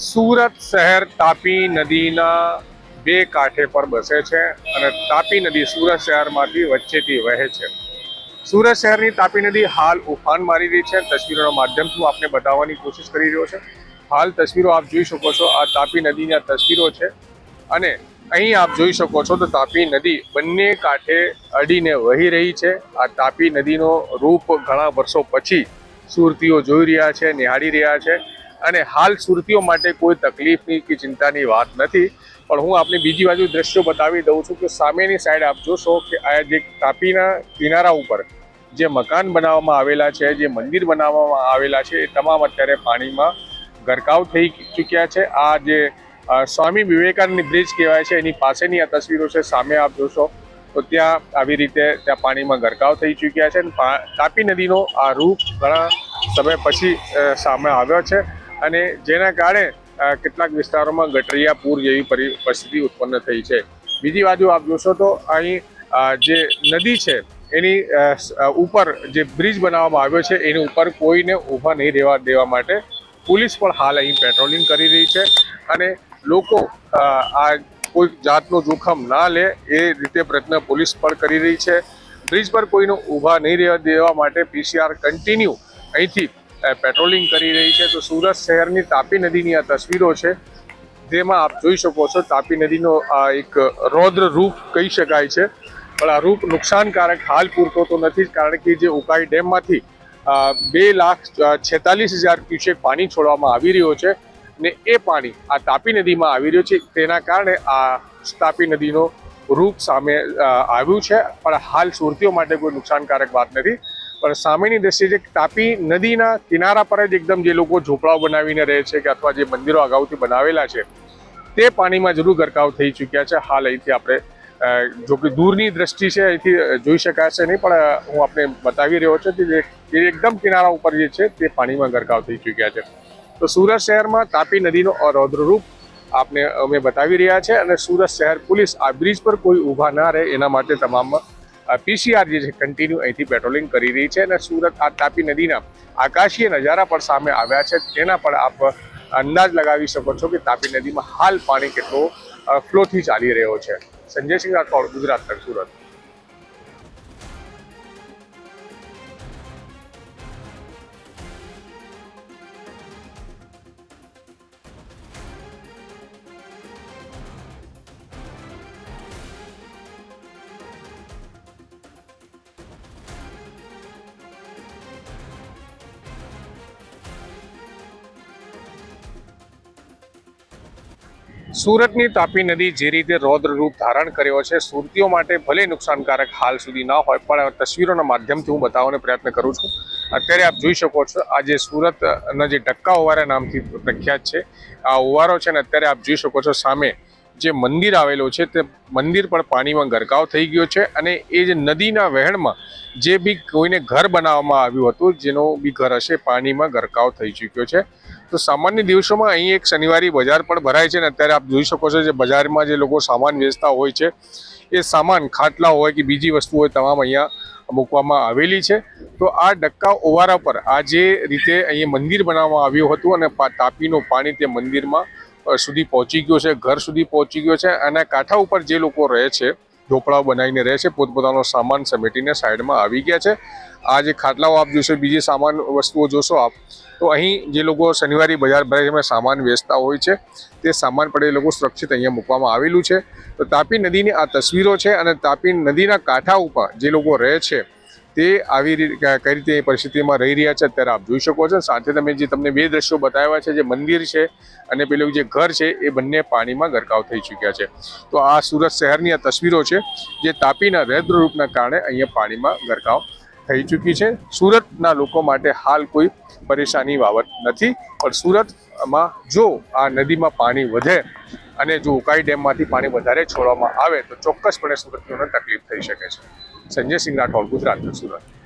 સુરત શહેર તાપી નદીના બે કાંઠે પર બસે છે અને તાપી નદી સુરત શહેરમાંથી વચ્ચેથી વહે છે। સુરત શહેરની તાપી નદી હાલ ઉફાન મારી રહી છે। તસવીરોના માધ્યમથી આપને બતાવવાની કોશિશ કરી રહ્યો છે। હાલ તસવીરો આપ જોઈ શકો છો, આ તાપી નદીની આ તસવીરો છે અને અહીં આપ જોઈ શકો છો તો તાપી નદી બંને કાંઠે અડીને વહી રહી છે। આ તાપી નદીનો રૂપ ઘણા વર્ષો પછી સુરતીઓ જોઈ રહ્યા છે, નિહાળી રહ્યા છે અને હાલ સુરતીઓ માટે કોઈ તકલીફની કે ચિંતાની વાત નથી। પણ હું આપને બીજી બાજુ દ્રશ્યો બતાવી દઉં છું કે સામેની સાઈડ આપ જોશો કે આ જે તાપીના કિનારા ઉપર જે મકાન બનાવવામાં આવેલા છે, જે મંદિર બનાવવામાં આવેલા છે, એ તમામ અત્યારે પાણીમાં ગરકાવ થઈ ચૂક્યા છે। આ જે સ્વામી વિવેકાનંદ બ્રિજ કહેવાય છે એની પાસેની આ તસવીરો છે। સામે આપ જોશો તો ત્યાં આવી રીતે ત્યાં પાણીમાં ગરકાવ થઈ ચૂક્યા છે અને તાપી નદીનો આ રૂપ ઘણા સમય પછી સામે આવ્યો છે અને જેના કારણે કેટલાક વિસ્તારોમાં ગટરિયા પૂર જેવી પરિસ્થિતિ ઉત્પન્ન થઈ છે। બીજી બાજુ આપ જોશો તો અહીં જે નદી છે એની ઉપર જે બ્રિજ બનાવવામાં આવ્યો છે એની ઉપર કોઈને ઊભા નહીં રહેવા દેવા માટે પોલીસ પણ હાલ અહીં પેટ્રોલિંગ કરી રહી છે અને લોકો આ કોઈ જાતનું જોખમ ના લે એ રીતે પ્રયત્ન પોલીસ પણ કરી રહી છે। બ્રિજ પર કોઈને ઊભા નહીં રહેવા દેવા માટે પીસીઆર કન્ટિન્યુ અહીંથી પેટ્રોલિંગ કરી રહી છે। તો સુરત શહેરની તાપી નદીની આ તસવીરો છે જેમાં આપ જોઈ શકો છો તાપી નદીનો આ એક રૌદ્ર રૂપ કહી શકાય છે, પણ આ રૂપ નુકસાનકારક હાલ પૂરતો તો નથી જ, કારણ કે જે ઉકાઈ ડેમમાંથી 2,46,000 ક્યુસેક પાણી છોડવામાં આવી રહ્યો છે ને એ પાણી આ તાપી નદીમાં આવી રહ્યું છે। તેના કારણે આ તાપી નદીનો રૂપ સામે આવ્યું છે, પણ હાલ સુરતીઓ માટે કોઈ નુકસાનકારક વાત નથી। પણ સામેની દ્રષ્ટિએ જે તાપી નદીના કિનારા પર જ એકદમ જે લોકો ઝૂંપડાઓ બનાવીને રહે છે કે અથવા જે મંદિરો અગાઉથી બનાવેલા છે તે પાણીમાં જરૂર ગરકાવ થઈ ચૂક્યા છે। હાલ અહીંથી આપણે જો કે દૂરની દ્રષ્ટિ છે અહીંથી જોઈ શકાશે નહીં, પણ હું આપને બતાવી રહ્યો છું કે જે એકદમ કિનારા ઉપર જે છે તે પાણીમાં ગરકાવ થઈ ચૂક્યા છે। તો સુરત શહેરમાં તાપી નદીનો રૌદ્ર રૂપ આપને અમે બતાવી રહ્યા છે અને સુરત શહેર પોલીસ આ બ્રિજ પર કોઈ ઊભા ના રહે એના માટે તમામ પીસીઆર જે છે કન્ટિન્યુ અહીંથી પેટ્રોલિંગ કરી રહી છે અને સુરત આ તાપી નદીના આકાશીય નજારા પણ સામે આવ્યા છે, તેના પણ આપ અંદાજ લગાવી શકો છો કે તાપી નદીમાં હાલ પાણી કેટલો ફ્લોથી ચાલી રહ્યો છે। સંજય સિંહ રાઠોડ, ગુજરાત તક, સુરત। સુરતની તાપી નદી જે રીતે રૌદ્ર રૂપ ધારણ કર્યો છે, સુરતીઓ માટે ભલે નુકસાનકારક હાલ સુધી ના હોય, પણ તસવીરોના માધ્યમથી હું બતાવવાનો પ્રયત્ન કરું છું। અત્યારે આપ જોઈ શકો છો આ જે સુરતના જે ડક્કા ઓવારા નામથી પ્રખ્યાત છે આ ઓવારો છે ને અત્યારે આપ જોઈ શકો છો સામે જે મંદિર આવેલો છે તે મંદિર પણ પાણીમાં ગરકાવ થઈ ગયો છે અને એ જે નદીના વહેણમાં જે બી કોઈને ઘર બનાવવામાં આવ્યું હતું, જેનો બી ઘર હશે, પાણીમાં ગરકાવ થઈ ચૂક્યો છે। તો સામાન્ય દિવસોમાં અહીં એક શનિવારી બજાર પણ ભરાય છે ને અત્યારે આપ જોઈ શકો છો જે બજારમાં જે લોકો સામાન વેચતા હોય છે એ સામાન ખાટલા હોય કે બીજી વસ્તુ હોય તમામ અહીંયા મૂકવામાં આવેલી છે। તો આ ડક્કા ઓવારા પર આ જે રીતે અહીંયા મંદિર બનાવવામાં આવ્યું હતું અને તાપીનું પાણી તે મંદિરમાં સુધી પહોંચી ગયો છે, ઘર સુધી પહોંચી ગયો છે અને કાંઠા ઉપર જે લોકો રહે છે, ઝોપડાઓ બનાવીને રહે છે, પોતપોતાનો સામાન સમેટીને સાઈડમાં આવી ગયા છે। આ જે ખાટલાઓ આપ જોશો, બીજી સામાન વસ્તુઓ જોશો આપ, તો અહીં જે લોકો શનિવારી બજાર ભરાય એમાં સામાન વેચતા હોય છે તે સામાન પણ એ લોકો સુરક્ષિત અહીંયા મૂકવામાં આવેલું છે। તો તાપી નદીની આ તસવીરો છે અને તાપી નદીના કાંઠા ઉપર જે લોકો રહે છે તે આવી રીતે કઈ રીતે એ પરિસ્થિતિમાં રહી રહ્યા છે અત્યારે આપ જોઈ શકો છો। સાથે તમે જે તમને બે દ્રશ્યો બતાવ્યા છે, જે મંદિર છે અને પેલું જે ઘર છે એ બંને પાણીમાં ગરકાવ થઈ ચૂક્યા છે। તો આ સુરત શહેરની આ તસવીરો છે જે તાપીના રૌદ્ર રૂપના કારણે અહીંયા પાણીમાં ગરકાવ થઈ ચૂકી છે। સુરતના લોકો માટે હાલ કોઈ પરેશાની બાબત નથી, પણ સુરતમાં જો આ નદીમાં પાણી વધે અને જો ઉકાઈ ડેમમાંથી પાણી વધારે છોડવામાં આવે તો ચોક્કસપણે સુરતીઓને તકલીફ થઈ શકે છે। સંજય સિંહ રાઠોડ, ગુજરાત, સુરત।